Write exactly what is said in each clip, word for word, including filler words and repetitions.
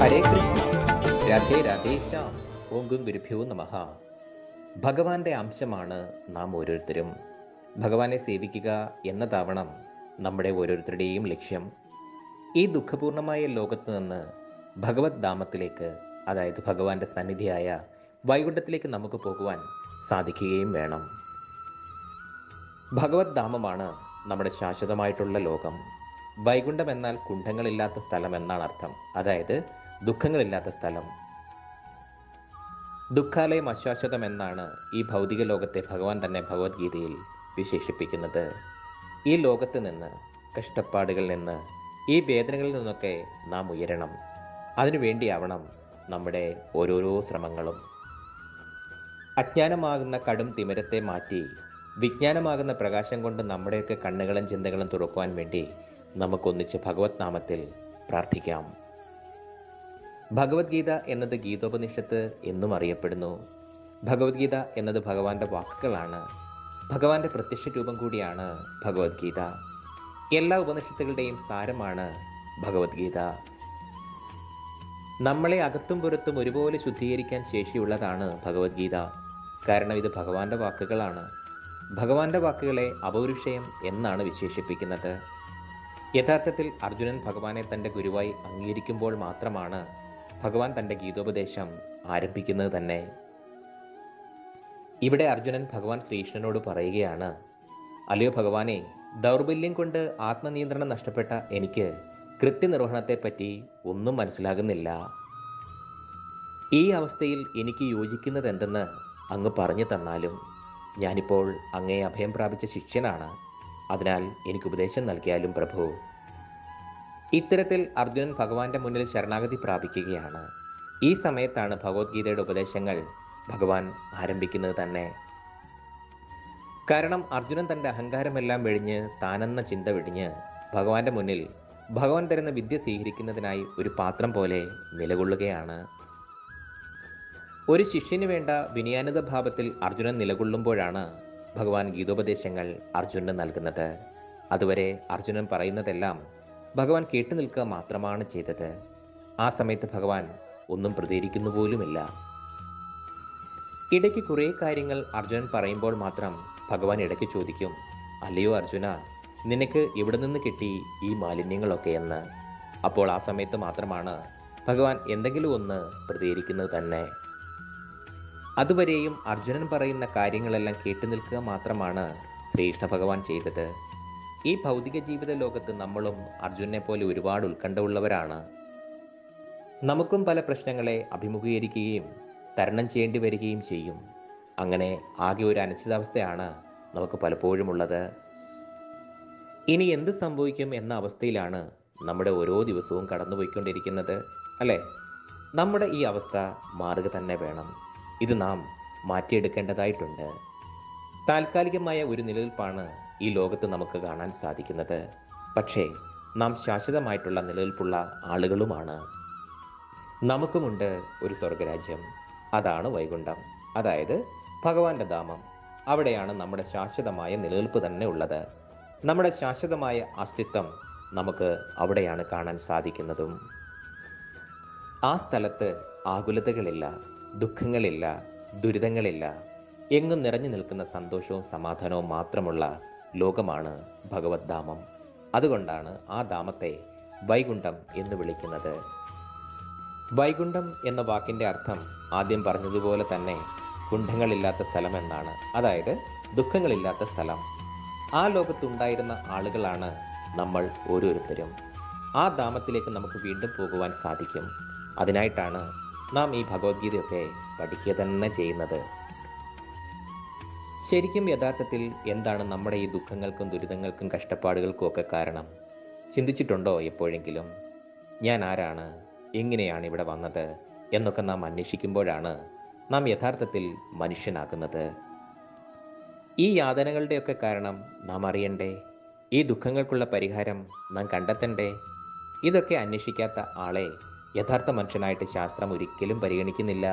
ഹരേ കൃഷ്ണ, രാധേ രാധേശ്യാം. ഓം ഗുരുഭ്യോ നമഃ. ഭഗവാന്റെ അംശമാണ് നാം ഓരോരുത്തരും. ഭഗവാനെ സേവിക്കുക എന്നതാവണം നമ്മുടെ ഓരോരുത്തരുടെയും ലക്ഷ്യം. ഈ ദുഃഖപൂർണമായ ലോകത്ത് നിന്ന് ഭഗവത് ധാമത്തിലേക്ക്, അതായത് ഭഗവാന്റെ സന്നിധിയായ വൈകുണ്ഠത്തിലേക്ക് നമുക്ക് പോകുവാൻ സാധിക്കുകയും വേണം. ഭഗവത് ധാമമാണ് നമ്മുടെ ശാശ്വതമായിട്ടുള്ള ലോകം. വൈകുണ്ഠം എന്നാൽ കുണ്ഠങ്ങളില്ലാത്ത സ്ഥലം എന്നാണ് അർത്ഥം, അതായത് ദുഃഖങ്ങളില്ലാത്ത സ്ഥലം. ദുഃഖാലയം അശാശ്വതം എന്നാണ് ഈ ഭൗതിക ലോകത്തെ ഭഗവാൻ തന്നെ ഭഗവത്ഗീതയിൽ വിശേഷിപ്പിക്കുന്നത്. ഈ ലോകത്ത് നിന്ന്, കഷ്ടപ്പാടുകളിൽ നിന്ന്, ഈ വേദനകളിൽ നിന്നൊക്കെ നാം ഉയരണം. അതിനുവേണ്ടിയാവണം നമ്മുടെ ഓരോരോ ശ്രമങ്ങളും. അജ്ഞാനമാകുന്ന കടും തിമിരത്തെ മാറ്റി വിജ്ഞാനമാകുന്ന പ്രകാശം കൊണ്ട് നമ്മുടെയൊക്കെ കണ്ണുകളും ചിന്തകളും തുറക്കുവാൻ വേണ്ടി നമുക്കൊന്നിച്ച് ഭഗവത് നാമത്തിൽ പ്രാർത്ഥിക്കാം. ഭഗവത്ഗീത എന്നത് ഗീതോപനിഷത്ത് എന്നും അറിയപ്പെടുന്നു. ഭഗവത്ഗീത എന്നത് ഭഗവാന്റെ വാക്കുകളാണ്. ഭഗവാന്റെ പ്രത്യക്ഷ രൂപം കൂടിയാണ് ഭഗവത്ഗീത. എല്ലാ ഉപനിഷത്തുകളുടെയും സാരമാണ് ഭഗവത്ഗീത. നമ്മളെ അകത്തും പുറത്തും ഒരുപോലെ ശുദ്ധീകരിക്കാൻ ശേഷിയുള്ളതാണ് ഭഗവത്ഗീത. കാരണം ഇത് ഭഗവാന്റെ വാക്കുകളാണ്. ഭഗവാന്റെ വാക്കുകളെ അപൗരുഷയം എന്നാണ് വിശേഷിപ്പിക്കുന്നത്. യഥാർത്ഥത്തിൽ അർജുനൻ ഭഗവാനെ തൻ്റെ ഗുരുവായി അംഗീകരിക്കുമ്പോൾ മാത്രമാണ് ഭഗവാൻ തൻ്റെ ഗീതോപദേശം ആരംഭിക്കുന്നത് തന്നെ. ഇവിടെ അർജുനൻ ഭഗവാൻ ശ്രീകൃഷ്ണനോട് പറയുകയാണ്, അല്ലയോ ഭഗവാനെ, ദൗർബല്യം കൊണ്ട് ആത്മനിയന്ത്രണം നഷ്ടപ്പെട്ട എനിക്ക് കൃത്യനിർവഹണത്തെപ്പറ്റി ഒന്നും മനസ്സിലാകുന്നില്ല. ഈ അവസ്ഥയിൽ എനിക്ക് യോജിക്കുന്നത് എന്തെന്ന് അങ്ങ് പറഞ്ഞു തന്നാലും. ഞാനിപ്പോൾ അങ്ങേ അഭയം പ്രാപിച്ച ശിഷ്യനാണ്. അതിനാൽ എനിക്ക് ഉപദേശം നൽകിയാലും പ്രഭു. ഇത്തരത്തിൽ അർജുനൻ ഭഗവാന്റെ മുന്നിൽ ശരണാഗതി പ്രാപിക്കുകയാണ്. ഈ സമയത്താണ് ഭഗവത്ഗീതയുടെ ഉപദേശങ്ങൾ ഭഗവാൻ ആരംഭിക്കുന്നത് തന്നെ. കാരണം അർജുനൻ തൻ്റെ അഹങ്കാരമെല്ലാം വെടിഞ്ഞ്, താനെന്ന ചിന്ത വെടിഞ്ഞ് ഭഗവാന്റെ മുന്നിൽ ഭഗവാൻ തരുന്ന വിദ്യ സ്വീകരിക്കുന്നതിനായി ഒരു പാത്രം പോലെ നിലകൊള്ളുകയാണ്. ഒരു ശിഷ്യന് വേണ്ട വിനയാനുത ഭാവത്തിൽ അർജുനൻ നിലകൊള്ളുമ്പോഴാണ് ഭഗവാൻ ഗീതോപദേശങ്ങൾ അർജുനന് നൽകുന്നത്. അതുവരെ അർജുനൻ പറയുന്നതെല്ലാം ഭഗവാൻ കേട്ടു നിൽക്കുക മാത്രമാണ് ചെയ്തത്. ആ സമയത്ത് ഭഗവാൻ ഒന്നും പ്രതികരിക്കുന്നു പോലുമില്ല. ഇടയ്ക്ക് കുറേ കാര്യങ്ങൾ അർജുനൻ പറയുമ്പോൾ മാത്രം ഭഗവാൻ ഇടയ്ക്ക് ചോദിക്കും, അല്ലയോ അർജുന, നിനക്ക് ഇവിടെ നിന്ന് കിട്ടി ഈ മാലിന്യങ്ങളൊക്കെ എന്ന്. അപ്പോൾ ആ സമയത്ത് മാത്രമാണ് ഭഗവാൻ എന്തെങ്കിലും ഒന്ന് പ്രതികരിക്കുന്നത് തന്നെ. അതുവരെയും അർജുനൻ പറയുന്ന കാര്യങ്ങളെല്ലാം കേട്ടു നിൽക്കുക മാത്രമാണ് ശ്രീകൃഷ്ണ ഭഗവാൻ ചെയ്തത്. ഈ ഭൗതിക ജീവിത ലോകത്ത് നമ്മളും അർജുനനെ പോലെ ഒരുപാട് ഉത്കണ്ഠ ഉള്ളവരാണ്. നമുക്കും പല പ്രശ്നങ്ങളെ അഭിമുഖീകരിക്കുകയും തരണം ചെയ്യേണ്ടി വരികയും ചെയ്യും. അങ്ങനെ ആകെ ഒരു അനിശ്ചിതാവസ്ഥയാണ് നമുക്ക് പലപ്പോഴും ഉള്ളത്. ഇനി എന്ത് സംഭവിക്കും എന്ന അവസ്ഥയിലാണ് നമ്മുടെ ഓരോ ദിവസവും കടന്നുപോയിക്കൊണ്ടിരിക്കുന്നത്, അല്ലേ? നമ്മുടെ ഈ അവസ്ഥ മാറുക തന്നെ വേണം. ഇത് നാം മാറ്റിയെടുക്കേണ്ടതായിട്ടുണ്ട്. താൽക്കാലികമായ ഒരു നിലനിൽപ്പാണ് ഈ ലോകത്ത് നമുക്ക് കാണാൻ സാധിക്കുന്നത്. പക്ഷേ നാം ശാശ്വതമായിട്ടുള്ള നിലനിൽപ്പുള്ള ആളുകളുമാണ്. നമുക്കുമുണ്ട് ഒരു സ്വർഗരാജ്യം. അതാണ് വൈകുണ്ഠം, അതായത് ഭഗവാന്റെ ധാമം. അവിടെയാണ് നമ്മുടെ ശാശ്വതമായ നിലനിൽപ്പ് തന്നെ ഉള്ളത്. നമ്മുടെ ശാശ്വതമായ അസ്തിത്വം നമുക്ക് അവിടെയാണ് കാണാൻ സാധിക്കുന്നതും. ആ സ്ഥലത്ത് ആകുലതകളില്ല, ദുഃഖങ്ങളില്ല, ദുരിതങ്ങളില്ല. എങ്ങും നിറഞ്ഞു നിൽക്കുന്ന സന്തോഷവും സമാധാനവും മാത്രമുള്ള ലോകമാണ് ഭഗവത് ധാമം. അതുകൊണ്ടാണ് ആ ധാമത്തെ വൈകുണ്ഠം എന്ന് വിളിക്കുന്നത്. വൈകുണ്ഠം എന്ന വാക്കിൻ്റെ അർത്ഥം ആദ്യം പറഞ്ഞതുപോലെ തന്നെ കുണ്ഠങ്ങളില്ലാത്ത സ്ഥലം എന്നാണ്, അതായത് ദുഃഖങ്ങളില്ലാത്ത സ്ഥലം. ആ ലോകത്തുണ്ടായിരുന്ന ആളുകളാണ് നമ്മൾ ഓരോരുത്തരും. ആ ധാമത്തിലേക്ക് നമുക്ക് വീണ്ടും പോകുവാൻ സാധിക്കും. അതിനായിട്ടാണ് നാം ഈ ഭഗവത്ഗീതയൊക്കെ പഠിക്കുക തന്നെ ചെയ്യുന്നത്. ശരിക്കും യഥാർത്ഥത്തിൽ എന്താണ് നമ്മുടെ ഈ ദുഃഖങ്ങൾക്കും ദുരിതങ്ങൾക്കും കഷ്ടപ്പാടുകൾക്കും ഒക്കെ കാരണം? ചിന്തിച്ചിട്ടുണ്ടോ എപ്പോഴെങ്കിലും? ഞാൻ ആരാണ്, എങ്ങനെയാണ് ഇവിടെ വന്നത് എന്നൊക്കെ നാം അന്വേഷിക്കുമ്പോഴാണ് നാം യഥാർത്ഥത്തിൽ മനുഷ്യനാകുന്നത്. ഈ യാതനകളുടെയൊക്കെ കാരണം നാം അറിയണ്ടേ? ഈ ദുഃഖങ്ങൾക്കുള്ള പരിഹാരം നാം കണ്ടെത്തണ്ടേ? ഇതൊക്കെ അന്വേഷിക്കാത്ത ആളെ യഥാർത്ഥ മനുഷ്യനായിട്ട് ശാസ്ത്രം ഒരിക്കലും പരിഗണിക്കുന്നില്ല.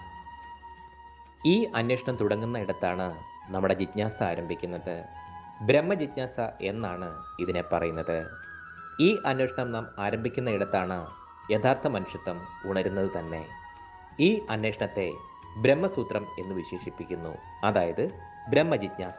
ഈ അന്വേഷണം തുടങ്ങുന്ന ഇടത്താണ് നമ്മുടെ ജിജ്ഞാസ ആരംഭിക്കുന്നത്. ബ്രഹ്മജിജ്ഞാസ എന്നാണ് ഇതിനെ പറയുന്നത്. ഈ അന്വേഷണം നാം ആരംഭിക്കുന്ന ഇടത്താണ് യഥാർത്ഥ മനുഷ്യത്വം ഉണരുന്നത് തന്നെ. ഈ അന്വേഷണത്തെ ബ്രഹ്മസൂത്രം എന്ന് വിശേഷിപ്പിക്കുന്നു, അതായത് ബ്രഹ്മജിജ്ഞാസ.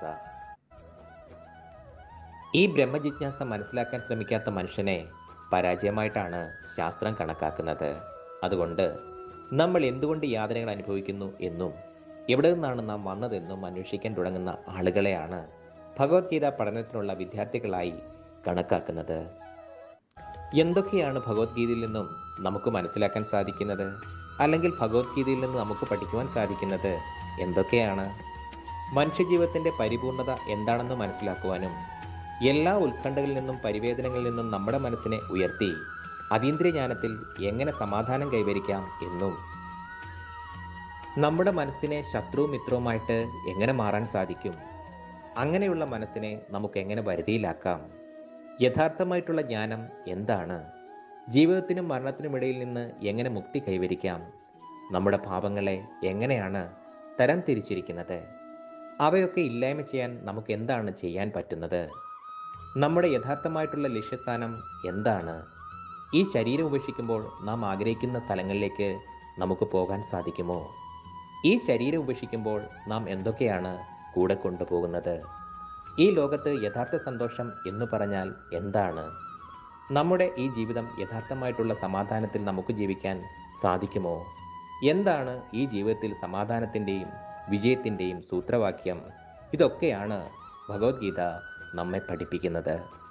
ഈ ബ്രഹ്മജിജ്ഞാസ മനസ്സിലാക്കാൻ ശ്രമിക്കാത്ത മനുഷ്യനെ പരാജയമായിട്ടാണ് ശാസ്ത്രം കണക്കാക്കുന്നത്. അതുകൊണ്ട് നമ്മൾ എന്തുകൊണ്ട് യാതനകൾ അനുഭവിക്കുന്നു എന്നും എവിടെ നിന്നാണ് നാം വന്നതെന്നും അന്വേഷിക്കാൻ തുടങ്ങുന്ന ആളുകളെയാണ് ഭഗവത്ഗീത പഠനത്തിനുള്ള വിദ്യാർത്ഥികളായി കണക്കാക്കുന്നത്. എന്തൊക്കെയാണ് ഭഗവത്ഗീതയിൽ നിന്നും നമുക്ക് മനസ്സിലാക്കാൻ സാധിക്കുന്നത്, അല്ലെങ്കിൽ ഭഗവത്ഗീതയിൽ നിന്ന് നമുക്ക് പഠിക്കുവാൻ സാധിക്കുന്നത് എന്തൊക്കെയാണ്? മനുഷ്യജീവിതത്തിൻ്റെ പരിപൂർണത എന്താണെന്ന് മനസ്സിലാക്കുവാനും എല്ലാ ഉത്കണ്ഠകളിൽ നിന്നും പരിവേദനകളിൽ നിന്നും നമ്മുടെ മനസ്സിനെ ഉയർത്തി അതീന്ദ്രിയ ജ്ഞാനത്തിൽ എങ്ങനെ സമാധാനം കൈവരിക്കാം എന്നും നമ്മുടെ മനസ്സിനെ ശത്രുവും മിത്രവുമായിട്ട് എങ്ങനെ മാറാൻ സാധിക്കും, അങ്ങനെയുള്ള മനസ്സിനെ നമുക്ക് എങ്ങനെ വരുതിയിലാക്കാം, യഥാർത്ഥമായിട്ടുള്ള ജ്ഞാനം എന്താണ്, ജീവിതത്തിനും മരണത്തിനുമിടയിൽ നിന്ന് എങ്ങനെ മുക്തി കൈവരിക്കാം, നമ്മുടെ പാപങ്ങളെ എങ്ങനെയാണ് തരം തിരിച്ചിരിക്കുന്നത്, അവയൊക്കെ ഇല്ലായ്മ ചെയ്യാൻ നമുക്ക് എന്താണ് ചെയ്യാൻ പറ്റുന്നത്, നമ്മുടെ യഥാർത്ഥമായിട്ടുള്ള ലക്ഷ്യസ്ഥാനം എന്താണ്, ഈ ശരീരം ഉപേക്ഷിക്കുമ്പോൾ നാം ആഗ്രഹിക്കുന്ന സ്ഥലങ്ങളിലേക്ക് നമുക്ക് പോകാൻ സാധിക്കുമോ, ഈ ശരീരം ഉപേക്ഷിക്കുമ്പോൾ നാം എന്തൊക്കെയാണ് കൂടെ കൊണ്ടുപോകുന്നത്, ഈ ലോകത്ത് യഥാർത്ഥ സന്തോഷം എന്ന് പറഞ്ഞാൽ എന്താണ്, നമ്മുടെ ഈ ജീവിതം യഥാർത്ഥമായിട്ടുള്ള സമാധാനത്തിൽ നമുക്ക് ജീവിക്കാൻ സാധിക്കുമോ, എന്താണ് ഈ ജീവിതത്തിൽ സമാധാനത്തിൻ്റെയും വിജയത്തിൻ്റെയും സൂത്രവാക്യം, ഇതൊക്കെയാണ് ഭഗവത്ഗീത നമ്മെ പഠിപ്പിക്കുന്നത്.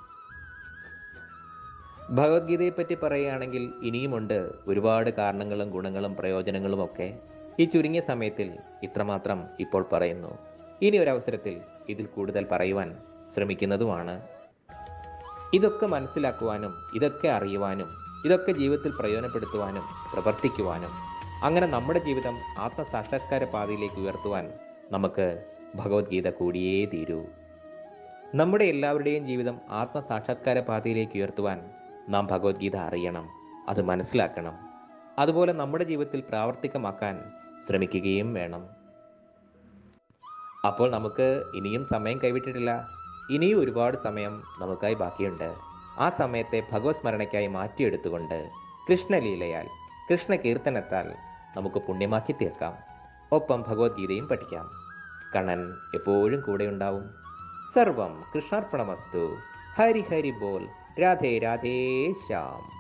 ഭഗവത്ഗീതയെപ്പറ്റി പറയുകയാണെങ്കിൽ ഇനിയുമുണ്ട് ഒരുപാട് കാരണങ്ങളും ഗുണങ്ങളും പ്രയോജനങ്ങളും ഒക്കെ. ഈ ചുരുങ്ങിയ സമയത്തിൽ ഇത്രമാത്രം ഇപ്പോൾ പറയുന്നു. ഇനി ഒരവസരത്തിൽ ഇതിൽ കൂടുതൽ പറയുവാൻ ശ്രമിക്കുന്നതുമാണ്. ഇതൊക്കെ മനസ്സിലാക്കുവാനും ഇതൊക്കെ അറിയുവാനും ഇതൊക്കെ ജീവിതത്തിൽ പ്രയോജനപ്പെടുത്തുവാനും പ്രവർത്തിക്കുവാനും അങ്ങനെ നമ്മുടെ ജീവിതം ആത്മസാക്ഷാത്കാര പാതയിലേക്ക് ഉയർത്തുവാൻ നമുക്ക് ഭഗവത്ഗീത കൂടിയേ തീരൂ. നമ്മുടെ എല്ലാവരുടെയും ജീവിതം ആത്മസാക്ഷാത്കാര പാതയിലേക്ക് ഉയർത്തുവാൻ നാം ഭഗവത്ഗീത അറിയണം, അത് മനസ്സിലാക്കണം, അതുപോലെ നമ്മുടെ ജീവിതത്തിൽ പ്രാവർത്തികമാക്കാൻ ശ്രമിക്കുകയും വേണം. അപ്പോൾ നമുക്ക് ഇനിയും സമയം കൈവിട്ടിട്ടില്ല. ഇനിയും ഒരുപാട് സമയം നമുക്കായി ബാക്കിയുണ്ട്. ആ സമയത്തെ ഭഗവത് സ്മരണയ്ക്കായി മാറ്റിയെടുത്തുകൊണ്ട് കൃഷ്ണലീലയാൽ കൃഷ്ണ കീർത്തനത്താൽ നമുക്ക് പുണ്യമാക്കി തീർക്കാം. ഒപ്പം ഭഗവത്ഗീതയും പഠിക്കാം. കണ്ണൻ എപ്പോഴും കൂടെയുണ്ടാവും. സർവം കൃഷ്ണാർപ്പണമസ്തു. ഹരി ഹരി ബോൽ. രാധേ രാധേ ശ്യാം.